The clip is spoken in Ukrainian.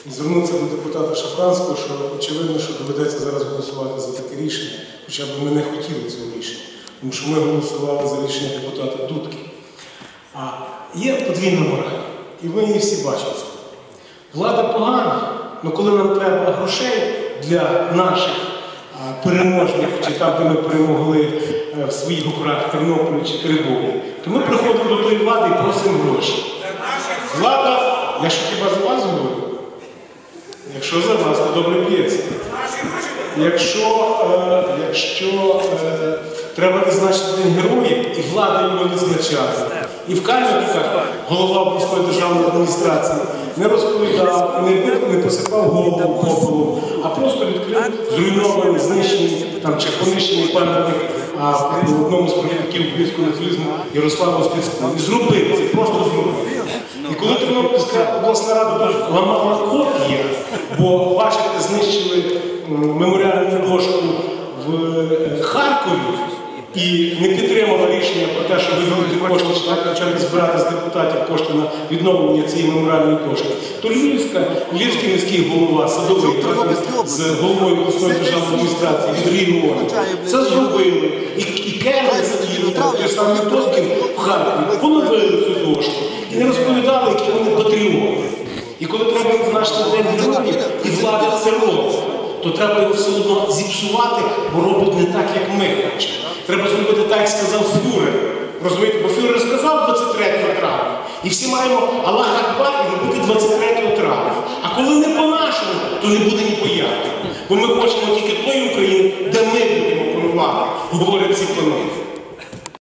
і звернутися до депутата Шафранського, що очевидно, що доведеться зараз голосувати за таке рішення, хоча б ми не хотіли цього рішення, тому що ми голосували за рішення депутата Дудки. А є подвійна мораль, і ви її всі бачите. Влада погана, але коли нам треба грошей для наших переможних, чи там, де ми перемогли в своїх округах Тернополі чи Теребові, то ми приходимо до тої влади і просимо гроші. Влада, я що хіба за вас говорю? Якщо за вас, то добре п'ється. Якщо треба визначити День героїв, і влада його визначає. І в Кам'янках голова обласної державної адміністрації не розповідав, не посипав голову попелом, а просто відкрив зруйнований, знищений чи понищений пам'ятник одному з провідників українського націоналізму Ярославу Стецьку. І зробив це, просто зробив. І коли Тернопільська обласна рада ламала копії, бо, бачите, знищили меморіальну дошку в Харкові і не підтримала рішення про те, що виділити кошти, почати збирати з депутатів кошти на відновлення цієї меморіальної дошки, то Львівський міський голова Садовий з головою обласної державної адміністрації відреагували. Це зробили. І Кернес, і той самий Тоскін в Харкові поновили цю дошку і не розповідали, які вони патріоти. І коли треба визначити День героїв, і влада це робить, то треба його все одно зіпсувати, бо робить не так, як ми хочемо. Треба зробити так, як сказав Фюрер. Розумієте, бо Фюрер сказав 23 травня. І всі маємо Аллах Акбар і робити 23 травня. А коли не по-нашому, то не буде ні по-як. Бо ми хочемо тільки тої України, де ми будемо панувати, говорять ці пани.